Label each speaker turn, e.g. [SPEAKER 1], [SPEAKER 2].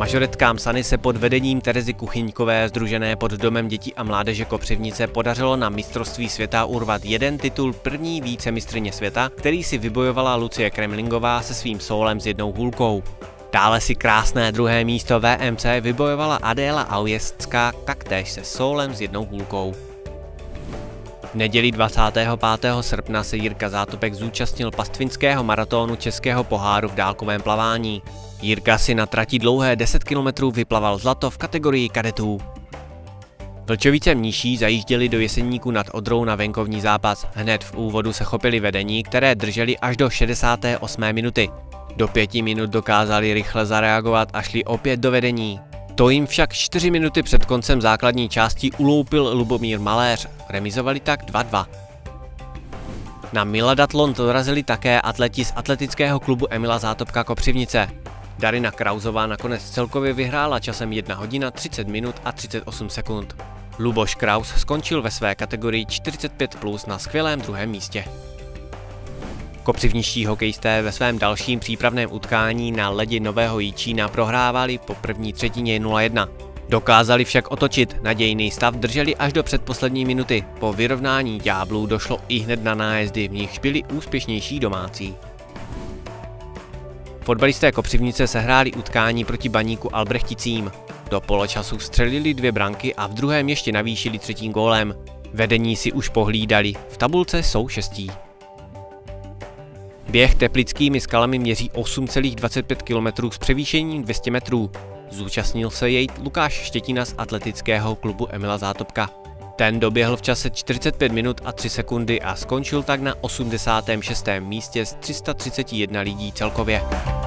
[SPEAKER 1] Mažoretkám Sany se pod vedením Terezy Kuchyňkové sdružené pod Domem dětí a mládeže Kopřivnice podařilo na mistrovství světa urvat jeden titul první vícemistryně světa, který si vybojovala Lucie Kremlingová se svým sólem s jednou hůlkou. Dále si krásné druhé místo VMC vybojovala Adéla Aujestská taktéž se sólem s jednou hůlkou. V neděli 25. srpna se Jirka Zátopek zúčastnil pastvinského maratonu Českého poháru v dálkovém plavání. Jirka si na trati dlouhé 10 km vyplaval zlato v kategorii kadetů. Vlčovice Mniší zajížděli do Jeseníku nad Odrou na venkovní zápas. Hned v úvodu se chopili vedení, které drželi až do 68. minuty. Do 5 minut dokázali rychle zareagovat a šli opět do vedení. To jim však 4 minuty před koncem základní části uloupil Lubomír Maléř, remizovali tak 2-2. Na miladatlon dorazili také atleti z atletického klubu Emila Zátopka Kopřivnice. Darina Krausová nakonec celkově vyhrála časem 1 hodina 30 minut a 38 sekund. Luboš Kraus skončil ve své kategorii 45+ na skvělém druhém místě. Kopřivničtí hokejisté ve svém dalším přípravném utkání na ledě Nového Jičína prohrávali po první třetině 0-1. Dokázali však otočit, nadějný stav drželi až do předposlední minuty. Po vyrovnání ďáblů došlo ihned na nájezdy, v nichž byli úspěšnější domácí. Fotbalisté Kopřivnice sehráli utkání proti Baníku Albrechticím. Do poločasu vstřelili 2 branky a v druhém ještě navýšili 3. gólem. Vedení si už pohlídali, v tabulce jsou 6. Běh teplickými skalami měří 8,25 km s převýšením 200 metrů. Zúčastnil se jej Lukáš Štětina z atletického klubu Emila Zátopka. Ten doběhl v čase 45 minut a 3 sekundy a skončil tak na 86. místě z 331 lidí celkově.